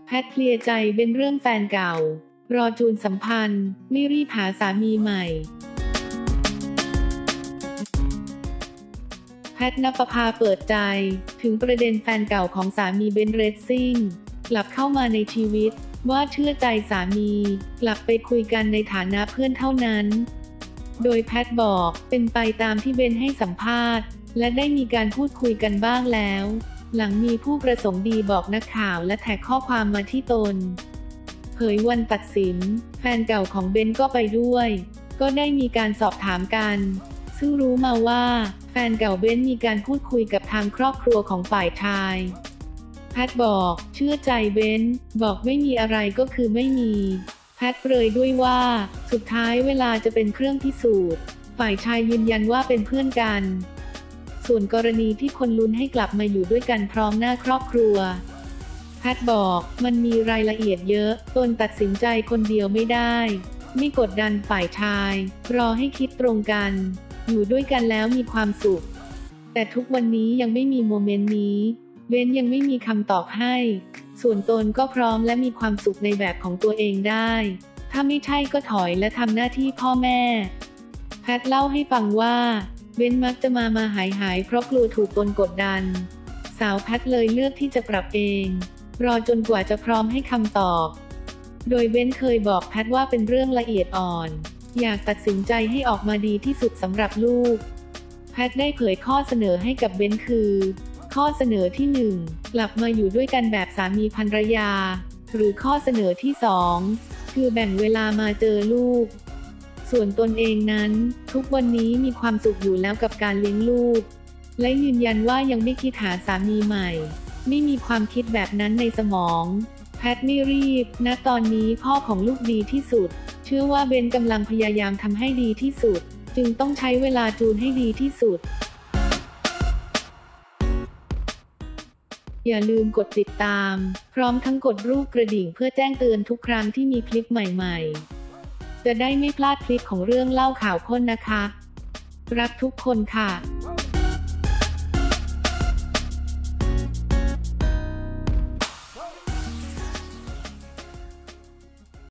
แพทเคลียร์ใจเป็นเรื่องแฟนเก่ารอจูนสัมพันธ์ไม่รีบหาสามีใหม่แพทณปภาเปิดใจถึงประเด็นแฟนเก่าของสามีเบนเรสซิ่งกลับเข้ามาในชีวิตว่าเชื่อใจสามีกลับไปคุยกันในฐานะเพื่อนเท่านั้นโดยแพทบอกเป็นไปตามที่เบนให้สัมภาษณ์และได้มีการพูดคุยกันบ้างแล้วหลังมีผู้ประสงค์ดีบอกนักข่าวและแท็กข้อความมาที่ตนเผยวันตัดสินแฟนเก่าของเบนก็ไปด้วยก็ได้มีการสอบถามกันซึ่งรู้มาว่าแฟนเก่าเบนมีการพูดคุยกับทางครอบครัวของฝ่ายชายแพทบอกเชื่อใจเบนบอกไม่มีอะไรก็คือไม่มีแพทเปรยด้วยว่าสุดท้ายเวลาจะเป็นเครื่องพิสูจน์ฝ่ายชายยืนยันว่าเป็นเพื่อนกันส่วนกรณีที่คนลุ้นให้กลับมาอยู่ด้วยกันพร้อมหน้าครอบครัวแพทบอกมันมีรายละเอียดเยอะตนตัดสินใจคนเดียวไม่ได้ไม่กดดันฝ่ายชายรอให้คิดตรงกันอยู่ด้วยกันแล้วมีความสุขแต่ทุกวันนี้ยังไม่มีโมเมนต์นี้เบนยังไม่มีคำตอบให้ส่วนตนก็พร้อมและมีความสุขในแบบของตัวเองได้ถ้าไม่ใช่ก็ถอยและทำหน้าที่พ่อแม่แพทเล่าให้ฟังว่าเบนมักจะมาหายเพราะกลัวถูกตนกดดันสาวแพทเลยเลือกที่จะปรับเองรอจนกว่าจะพร้อมให้คำตอบโดยเบนเคยบอกแพทว่าเป็นเรื่องละเอียดอ่อนอยากตัดสินใจให้ออกมาดีที่สุดสำหรับลูกแพทได้เผยข้อเสนอให้กับเบนคือข้อเสนอที่ 1 กลับมาอยู่ด้วยกันแบบสามีภรรยาหรือข้อเสนอที่ 2 คือแบ่งเวลามาเจอลูกส่วนตนเองนั้นทุกวันนี้มีความสุขอยู่แล้วกับการเลี้ยงลูกและยืนยันว่ายังไม่คิดหาสามีใหม่ไม่มีความคิดแบบนั้นในสมองแพทไม่รีบณตอนนี้พ่อของลูกดีที่สุดเชื่อว่าเบนกำลังพยายามทำให้ดีที่สุดจึงต้องใช้เวลาจูนให้ดีที่สุดอย่าลืมกดติดตามพร้อมทั้งกดรูปกระดิ่งเพื่อแจ้งเตือนทุกครั้งที่มีคลิปใหม่ๆจะได้ไม่พลาดคลิปของเรื่องเล่าข่าวค้นนะคะรักทุกคนค่ะ